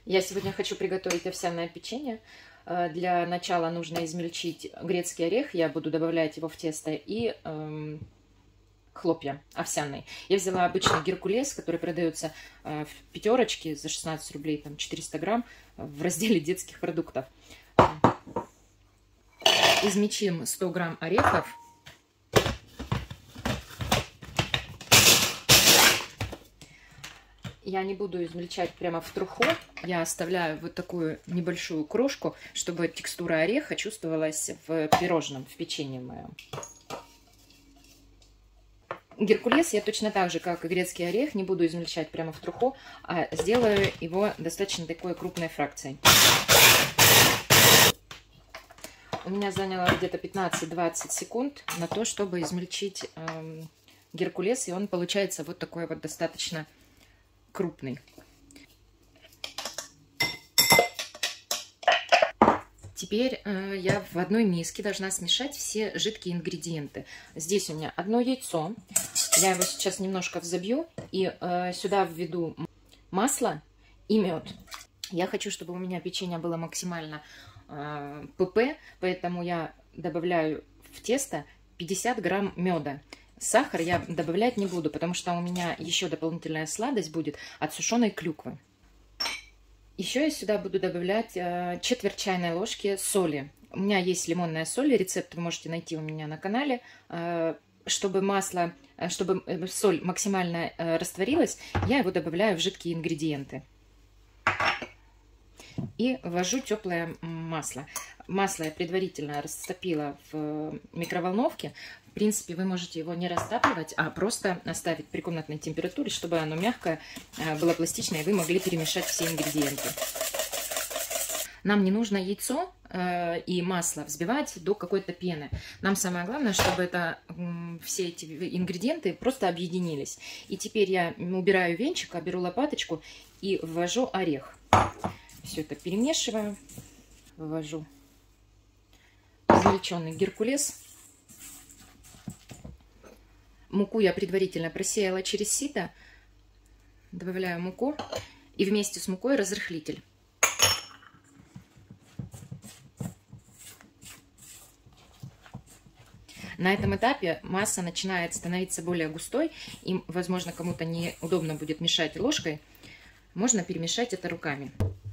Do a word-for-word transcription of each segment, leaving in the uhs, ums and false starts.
Я сегодня хочу приготовить овсяное печенье. Для начала нужно измельчить грецкий орех. Я буду добавлять его в тесто и эм, хлопья овсяные. Я взяла обычный геркулес, который продается в пятерочке за шестнадцать рублей, там четыреста грамм в разделе детских продуктов. Измельчим сто грамм орехов. Я не буду измельчать прямо в труху. Я оставляю вот такую небольшую крошку, чтобы текстура ореха чувствовалась в пирожном, в печенье моем. Геркулес я точно так же, как и грецкий орех, не буду измельчать прямо в труху, а сделаю его достаточно такой крупной фракцией. У меня заняло где-то пятнадцать-двадцать секунд на то, чтобы измельчить э, геркулес, и он получается вот такой вот достаточно крупный. Теперь э, я в одной миске должна смешать все жидкие ингредиенты. Здесь у меня одно яйцо. Я его сейчас немножко взобью и э, сюда введу масло и мед. Я хочу, чтобы у меня печенье было максимально э, ПП, поэтому я добавляю в тесто пятьдесят грамм меда. Сахар я добавлять не буду, потому что у меня еще дополнительная сладость будет от сушеной клюквы. Еще я сюда буду добавлять э, четверть чайной ложки соли. У меня есть лимонная соль, рецепт вы можете найти у меня на канале. Э, чтобы масло, э, чтобы соль максимально э, растворилась, я его добавляю в жидкие ингредиенты. И ввожу теплое масло. Масло я предварительно растопила в микроволновке. В принципе, вы можете его не растапливать, а просто оставить при комнатной температуре, чтобы оно мягкое, было пластичное, и вы могли перемешать все ингредиенты. Нам не нужно яйцо и масло взбивать до какой-то пены. Нам самое главное, чтобы это, все эти ингредиенты просто объединились. И теперь я убираю венчик, беру лопаточку и ввожу орех. Все это перемешиваю, ввожу измельченный геркулес. Муку я предварительно просеяла через сито. Добавляю муку и вместе с мукой разрыхлитель. На этом этапе масса начинает становиться более густой, и, возможно, кому-то неудобно будет мешать ложкой. Можно перемешать это руками.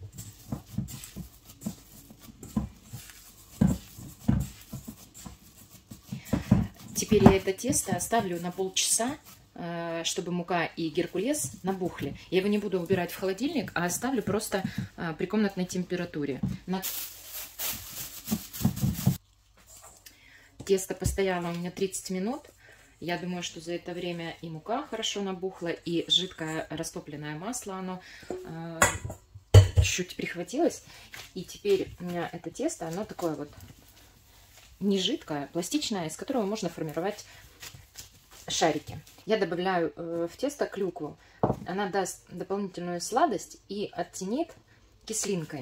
Теперь я это тесто оставлю на полчаса, чтобы мука и геркулес набухли. Я его не буду убирать в холодильник, а оставлю просто при комнатной температуре. Тесто постояло у меня тридцать минут. Я думаю, что за это время и мука хорошо набухла, и жидкое растопленное масло, оно э, чуть прихватилось. И теперь у меня это тесто, оно такое вот не жидкое, пластичное, из которого можно формировать шарики. Я добавляю э, в тесто клюкву. Она даст дополнительную сладость и оттенит кислинкой.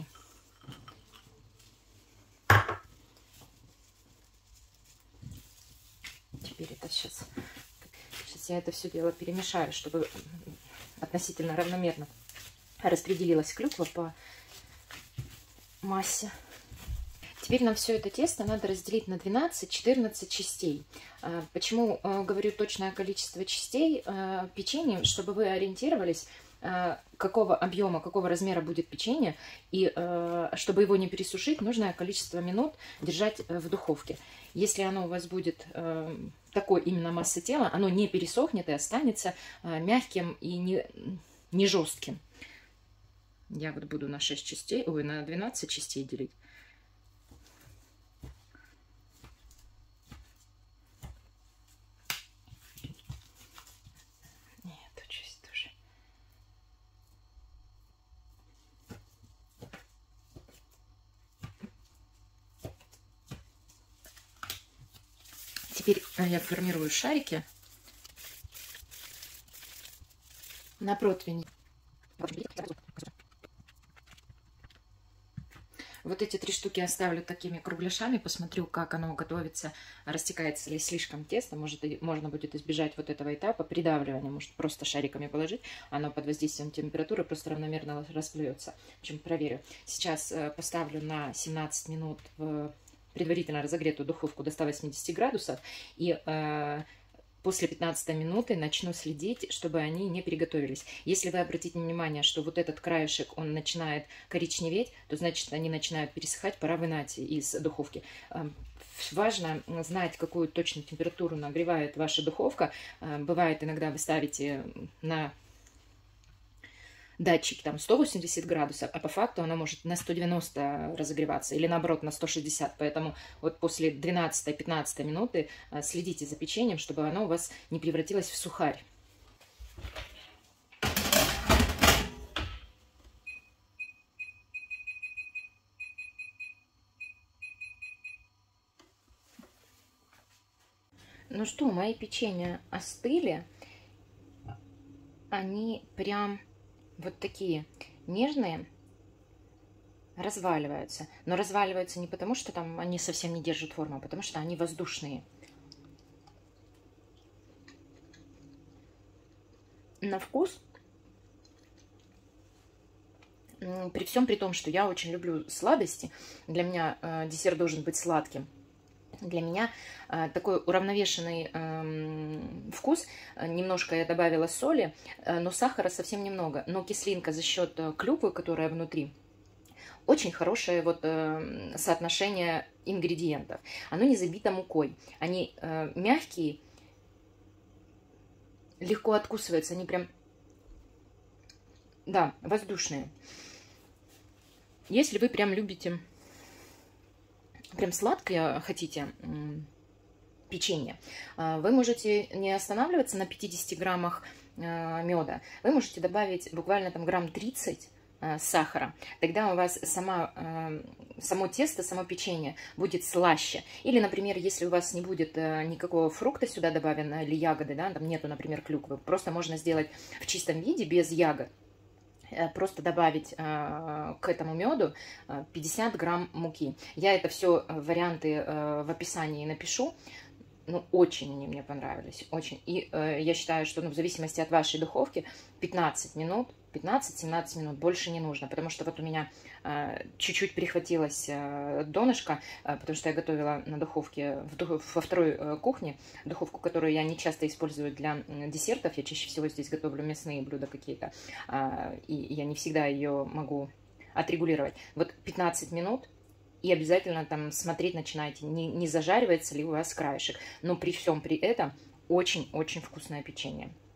Теперь это сейчас, сейчас я это все дело перемешаю, чтобы относительно равномерно распределилась клюква по массе. Теперь нам все это тесто надо разделить на двенадцать-четырнадцать частей. Почему говорю точное количество частей печенья? Чтобы вы ориентировались, какого объема, какого размера будет печенье, и чтобы его не пересушить, нужное количество минут держать в духовке. Если оно у вас будет такой именно массы тела, оно не пересохнет и останется мягким и не, не жестким. Я вот буду на шесть частей, ой, на двенадцать частей делить. Теперь я формирую шарики на противень. Вот эти три штуки оставлю такими кругляшами, посмотрю, как оно готовится, растекается ли слишком тесто, может, можно будет избежать вот этого этапа придавливания, может просто шариками положить, оно под воздействием температуры просто равномерно расплывется. В общем, проверю. Сейчас поставлю на семнадцать минут в предварительно разогретую духовку до ста восьмидесяти градусов, и э, после пятнадцатой минуты начну следить, чтобы они не переготовились. Если вы обратите внимание, что вот этот краешек, он начинает коричневеть, то значит, они начинают пересыхать, пора вынать из духовки. Э, важно знать, какую точную температуру нагревает ваша духовка. Э, бывает, иногда вы ставите на датчик там сто восемьдесят градусов, а по факту она может на сто девяносто разогреваться или наоборот на сто шестьдесят. Поэтому вот после двенадцатой-пятнадцатой минуты следите за печеньем, чтобы оно у вас не превратилось в сухарь. Ну что, мои печенья остыли. Они прям вот такие нежные, разваливаются. Но разваливаются не потому, что там они совсем не держат форму, а потому что они воздушные. На вкус, при всем при том, что я очень люблю сладости, для меня э, десерт должен быть сладким. Для меня э, такой уравновешенный э, вкус. Немножко я добавила соли, э, но сахара совсем немного. Но кислинка за счет э, клюквы, которая внутри, очень хорошее вот, э, соотношение ингредиентов. Оно не забито мукой. Они э, мягкие, легко откусываются. Они прям, да, воздушные. Если вы прям любите... прям сладкое хотите печенье, вы можете не останавливаться на пятидесяти граммах меда. Вы можете добавить буквально там грамм тридцать сахара. Тогда у вас сама, само тесто, само печенье будет слаще. Или, например, если у вас не будет никакого фрукта сюда добавлено, или ягоды, да, там нету, например, клюквы, просто можно сделать в чистом виде, без ягод. Просто добавить э, к этому меду пятьдесят грамм муки. Я это все варианты э, в описании напишу. Ну, очень они мне понравились, очень. И э, я считаю, что ну, в зависимости от вашей духовки пятнадцать минут, пятнадцать-семнадцать минут, больше не нужно. Потому что вот у меня чуть-чуть э, перехватилось э, донышко, э, потому что я готовила на духовке, в дух, во второй э, кухне, духовку, которую я не часто использую для э, десертов. Я чаще всего здесь готовлю мясные блюда какие-то, э, и я не всегда ее могу отрегулировать. Вот пятнадцать минут. И обязательно там смотреть начинайте, не, не зажаривается ли у вас краешек. Но при всем при этом очень-очень вкусное печенье.